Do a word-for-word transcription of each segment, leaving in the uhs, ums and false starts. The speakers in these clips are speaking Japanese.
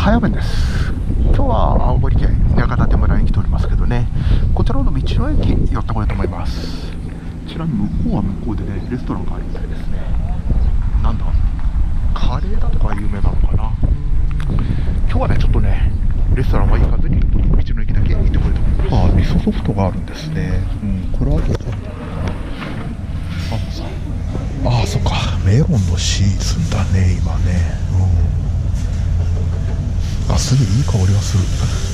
早弁です。今日は青森県八ヶ岳村に来ておりますけどね、こちらの道の駅寄ってこようと思います。こちらに向こうは向こうでね、レストランがあるみたいですね。なんだ、カレーだとか有名なのかな。今日はね、ちょっとね、レストランは行かずに道の駅だけ行ってこようと思います。ああ、味噌ソフトがあるんですね。うん、これはどうかな。ああ、そっか、メロンのシーズンだね、今ね。うん、あ、すげえいい香りがする。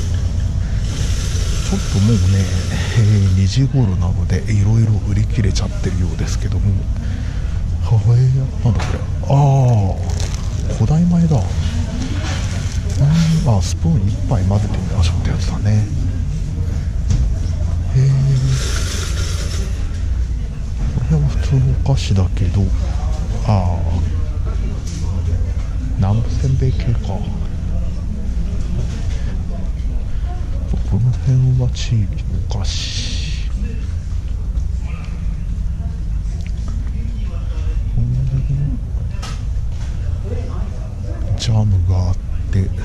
ちょっともうね、えー、にじ頃なのでいろいろ売り切れちゃってるようですけども、はえ、なんだこれ、ああ、古代米だ。うん、あ、スプーンいっぱい混ぜてみましょうってやつだね。へえ、これは普通のお菓子だけど、ああ、南部せんべい系か。この辺は地域のお菓子。ジャムがあってリン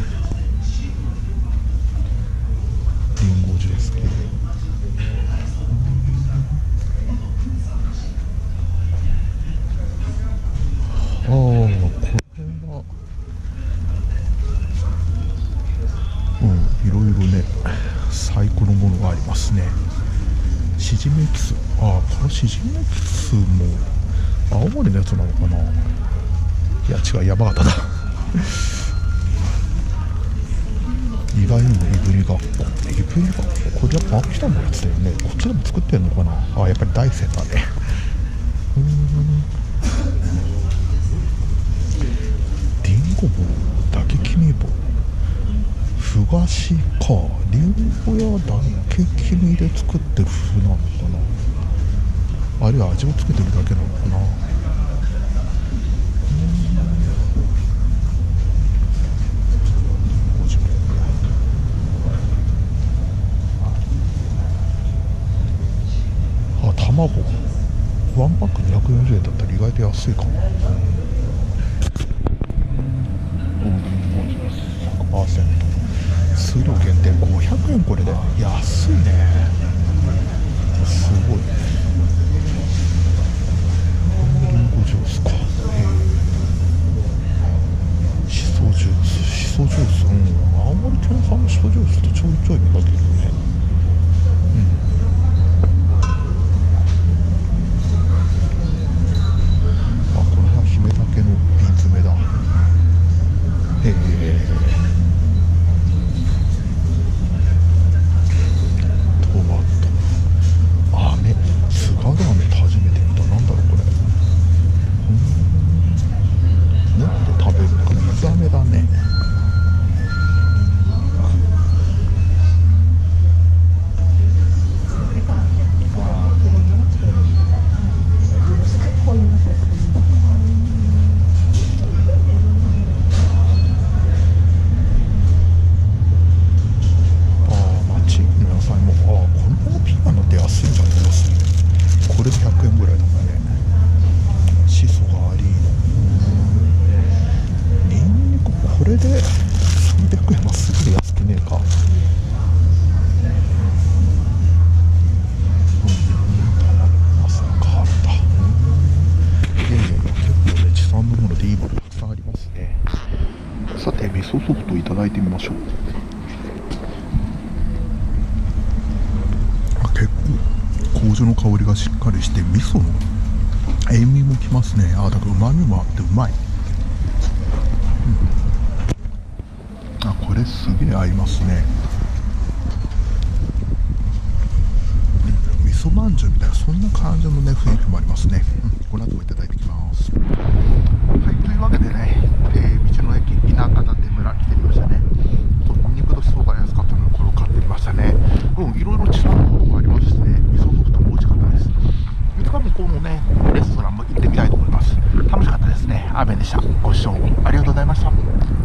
ゴジュース系。ああ、これはうん、いろいろね、最高のものがありますね。しじみエキス、ああ、このしじみエキスも青森のやつなのかな。いや違う、山形だ意外にもいぶりがっこ、いぶりがっこ、これやっぱ秋田のやつだよね。こっちでも作ってんのかな。ああ、やっぱり大山だね。うーん、りんご棒、竹きみ棒、ふがしか、りんごや竹きみで作ってる風なのかな。あるいは味をつけてるだけなのかな。あ、卵ワンパックにひゃくよんじゅうえんだったら意外と安いかも。ひゃくパーセント数量限定ごひゃくえん、これで安いね。すごい。リンゴジュースか。へえ、しそジュース、しそジュース、うん、青森県産のしそジュースってちょいちょい見かけるよね。うん、あ、これは姫竹の瓶詰めだ。へえ、これでさんびゃくえんはすごい安くねえか。うん、まさかあるんだ。いやいやいや、結構ね、地産のものでいいものたくさんありますね。さて、味噌ソフトいただいてみましょう。あ、結構麹の香りがしっかりして、味噌の塩味もきますね。あ、だから旨味もあってうまい。うん、あ、これすげえ合いますね。味噌まんじゅうみたいな、そんな感じのね、雰囲気もありますね。うん、この後もいただいてきます。はい、というわけでね、えー、道の駅稲形村来てみましたね。ニンニクとしそが安かったのでこれを買ってみましたね。うん、いろいろ地産のものもありますしね、味噌ソフトも美味しかったです。いつか向こうのね、レストランも行ってみたいと思います。楽しかったですね。アーメンでした。ご視聴ありがとうございました。